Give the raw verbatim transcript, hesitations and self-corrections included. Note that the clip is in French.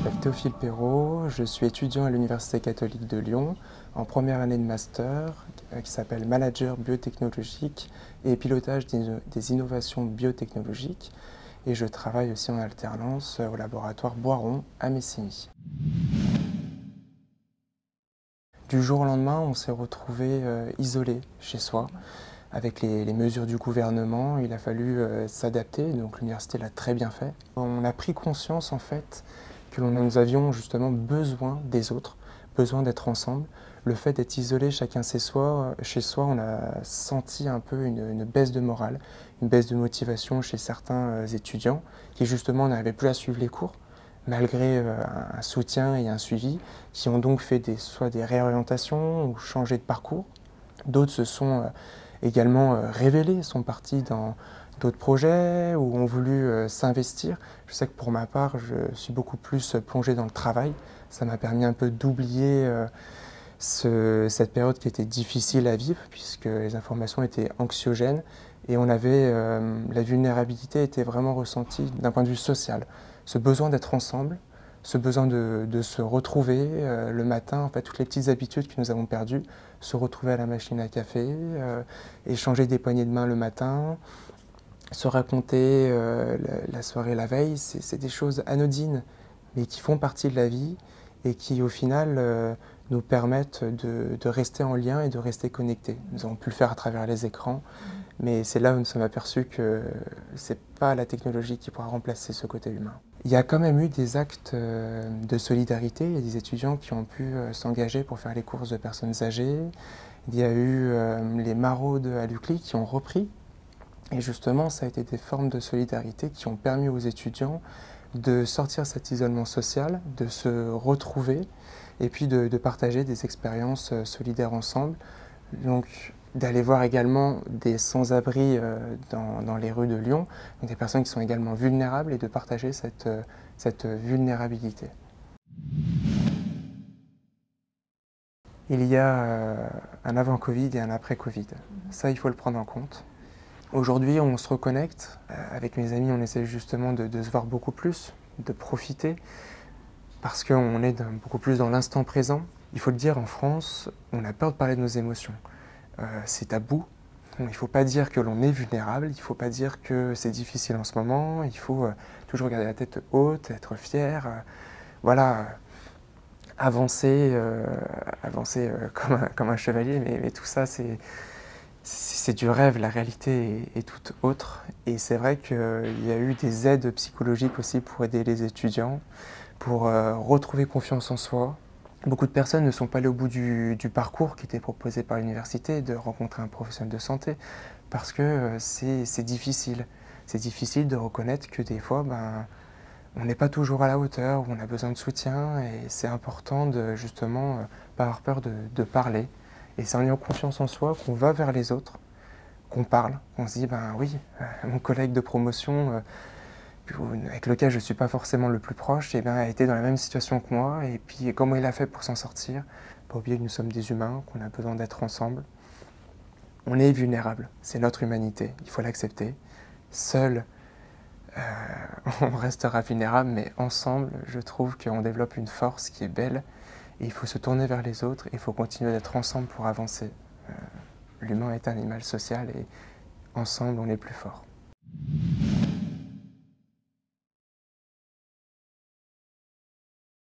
m'appelle Théophile Perrault, je suis étudiant à l'Université catholique de Lyon en première année de master qui s'appelle Manager biotechnologique et pilotage des innovations biotechnologiques, et je travaille aussi en alternance au laboratoire Boiron à Messigny. Du jour au lendemain, on s'est retrouvé euh, isolé chez soi. Avec les, les mesures du gouvernement, il a fallu euh, s'adapter, donc l'université l'a très bien fait. On a pris conscience en fait que nous avions justement besoin des autres, besoin d'être ensemble. Le fait d'être isolé chacun chez soi, chez soi, on a senti un peu une, une baisse de morale, une baisse de motivation chez certains étudiants qui justement n'arrivaient plus à suivre les cours, malgré un soutien et un suivi, qui ont donc fait des, soit des réorientations ou changé de parcours. D'autres se sont également révélés, sont partis dans d'autres projets ou ont voulu s'investir. Je sais que pour ma part, je suis beaucoup plus plongé dans le travail. Ça m'a permis un peu d'oublier ce, cette période qui était difficile à vivre, puisque les informations étaient anxiogènes et on avait, euh, la vulnérabilité était vraiment ressentie d'un point de vue social. Ce besoin d'être ensemble, ce besoin de, de se retrouver euh, le matin, en fait, toutes les petites habitudes que nous avons perdues, se retrouver à la machine à café, euh, échanger des poignées de main le matin, se raconter euh, la, la soirée la veille, c'est des choses anodines, mais qui font partie de la vie et qui, au final, euh, nous permettent de, de rester en lien et de rester connectés. Nous avons pu le faire à travers les écrans, mais c'est là où nous sommes aperçus que ce n'est pas la technologie qui pourra remplacer ce côté humain. Il y a quand même eu des actes de solidarité. Il y a des étudiants qui ont pu s'engager pour faire les courses de personnes âgées. Il y a eu les maraudes à l'U C L I qui ont repris. Et justement, ça a été des formes de solidarité qui ont permis aux étudiants de sortir de cet isolement social, de se retrouver et puis de, de partager des expériences solidaires ensemble. Donc, d'aller voir également des sans-abri euh, dans, dans les rues de Lyon, donc des personnes qui sont également vulnérables, et de partager cette, euh, cette vulnérabilité. Il y a euh, un avant-Covid et un après-Covid. Ça, il faut le prendre en compte. Aujourd'hui, on se reconnecte. Avec mes amis, on essaie justement de, de se voir beaucoup plus, de profiter, parce qu'on est dans, beaucoup plus dans l'instant présent. Il faut le dire, en France, on a peur de parler de nos émotions. Euh, c'est tabou. Il ne faut pas dire que l'on est vulnérable, il ne faut pas dire que c'est difficile en ce moment, il faut euh, toujours garder la tête haute, être fier, euh, voilà, euh, avancer, euh, avancer euh, comme, un, comme un chevalier, mais, mais tout ça c'est c'est du rêve, la réalité est, est toute autre. Et c'est vrai qu'il y a eu des aides psychologiques aussi pour aider les étudiants, pour euh, retrouver confiance en soi. Beaucoup de personnes ne sont pas allées au bout du, du parcours qui était proposé par l'université, de rencontrer un professionnel de santé, parce que c'est difficile. C'est difficile de reconnaître que des fois, ben, on n'est pas toujours à la hauteur, on a besoin de soutien, et c'est important de justement euh, pas avoir peur de, de parler. Et c'est en ayant confiance en soi qu'on va vers les autres, qu'on parle, qu'on se dit, ben oui, euh, mon collègue de promotion, euh, avec lequel je ne suis pas forcément le plus proche, eh bien, a été dans la même situation que moi, et puis comment il a fait pour s'en sortir. Pas oublier que nous sommes des humains, qu'on a besoin d'être ensemble. On est vulnérable, c'est notre humanité, il faut l'accepter. Seul, euh, on restera vulnérable, mais ensemble, je trouve qu'on développe une force qui est belle, et il faut se tourner vers les autres, il faut continuer d'être ensemble pour avancer. Euh, L'humain est un animal social, et ensemble, on est plus fort.